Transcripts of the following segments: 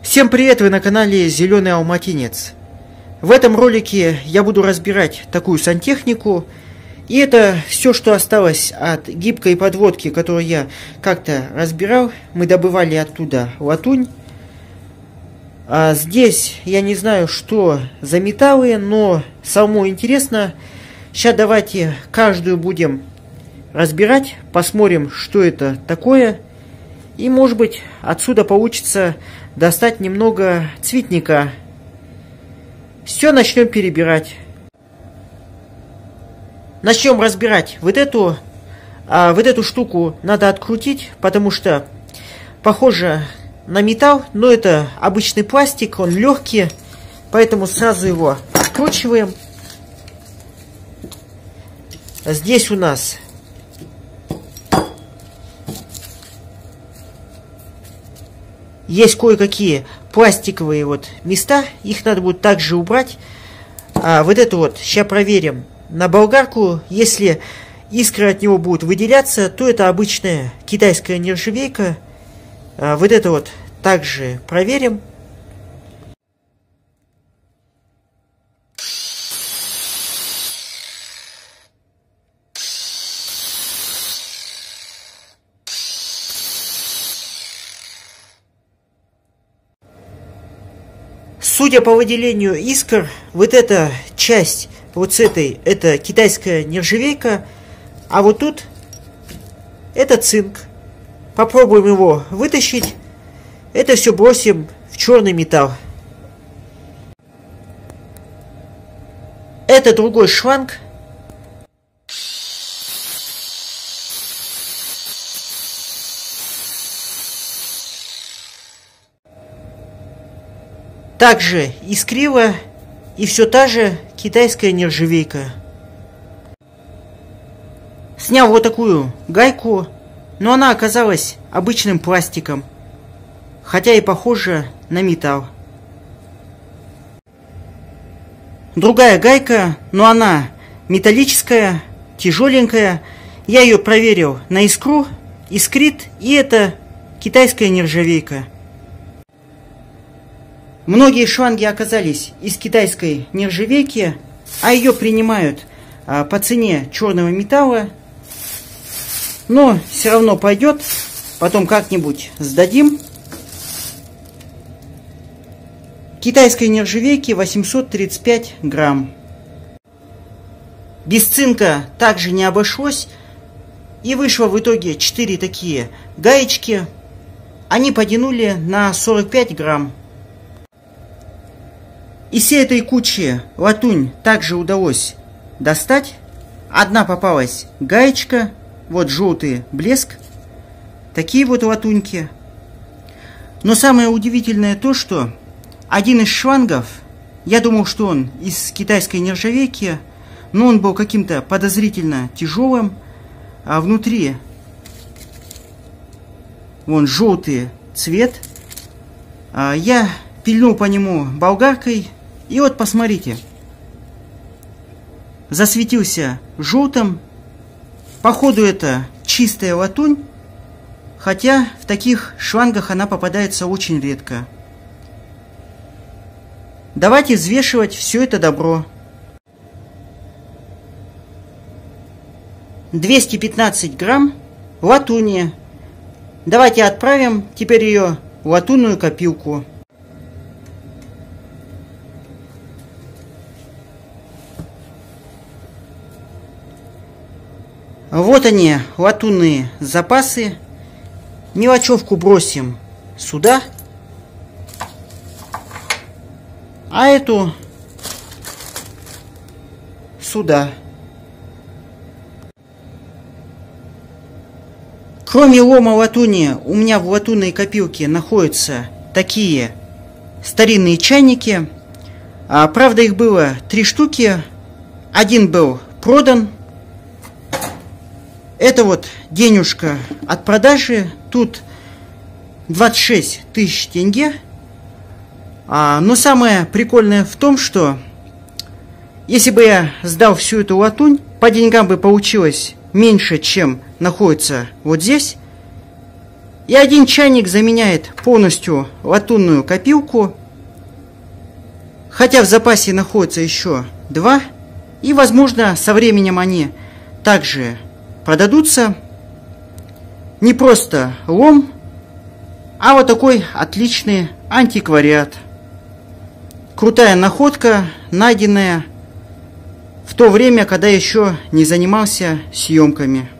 Всем привет, вы на канале Зеленый Алматинец. В этом ролике я буду разбирать такую сантехнику. И это все, что осталось от гибкой подводки, которую я как-то разбирал. Мы добывали оттуда латунь. А здесь я не знаю, что за металлы, но самому интересно. Сейчас давайте каждую будем разбирать, посмотрим, что это такое. И может быть отсюда получится достать немного цветника. Все, начнем перебирать. Начнем разбирать вот эту штуку надо открутить, потому что похоже на металл, но это обычный пластик, он легкий, поэтому сразу его откручиваем. Здесь у нас есть кое-какие пластиковые места, их надо будет также убрать. Вот это сейчас проверим на болгарку. Если искры от него будут выделяться, то это обычная китайская нержавейка. Вот это также проверим. Судя по выделению искр, вот эта часть с этой, это китайская нержавейка, а вот тут это цинк. Попробуем его вытащить. Это все бросим в черный металл. Это другой шланг. Также искрило, и все та же китайская нержавейка. Снял вот такую гайку, но она оказалась обычным пластиком, хотя и похожа на металл. Другая гайка, но она металлическая, тяжеленькая. Я ее проверил на искру, искрит, и это китайская нержавейка. Многие шланги оказались из китайской нержавейки, а ее принимают по цене черного металла. Но все равно пойдет, потом как-нибудь сдадим. Китайской нержавейки 835 грамм. Без цинка также не обошлось. И вышло в итоге 4 такие гаечки. Они потянули на 45 грамм. Из всей этой кучи латунь также удалось достать. Одна попалась гаечка, вот желтый блеск. Такие вот латуньки. Но самое удивительное то, что один из шлангов, я думал, что он из китайской нержавейки, но он был каким-то подозрительно тяжелым. А внутри вон желтый цвет. Я пильнул по нему болгаркой. И вот посмотрите, засветился желтым. Походу это чистая латунь, хотя в таких шлангах она попадается очень редко. Давайте взвешивать все это добро. 215 грамм латуни. Давайте отправим теперь ее в латунную копилку. Вот они, латунные запасы. Мелочевку бросим сюда. А эту сюда. Кроме лома латуни, у меня в латунной копилке находятся такие старинные чайники. Правда, их было 3 штуки. Один был продан. Это денежка от продажи. Тут 26 тысяч тенге. Но самое прикольное в том, что если бы я сдал всю эту латунь, по деньгам бы получилось меньше, чем находится вот здесь. И один чайник заменяет полностью латунную копилку, хотя в запасе находится еще 2, и, возможно, со временем они также продадутся. Не просто лом, а вот такой отличный антиквариат. Крутая находка, найденная в то время, когда еще не занимался съемками.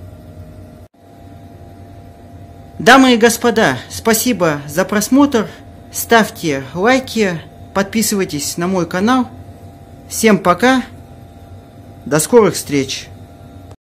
Дамы и господа, спасибо за просмотр. Ставьте лайки, подписывайтесь на мой канал. Всем пока. До скорых встреч.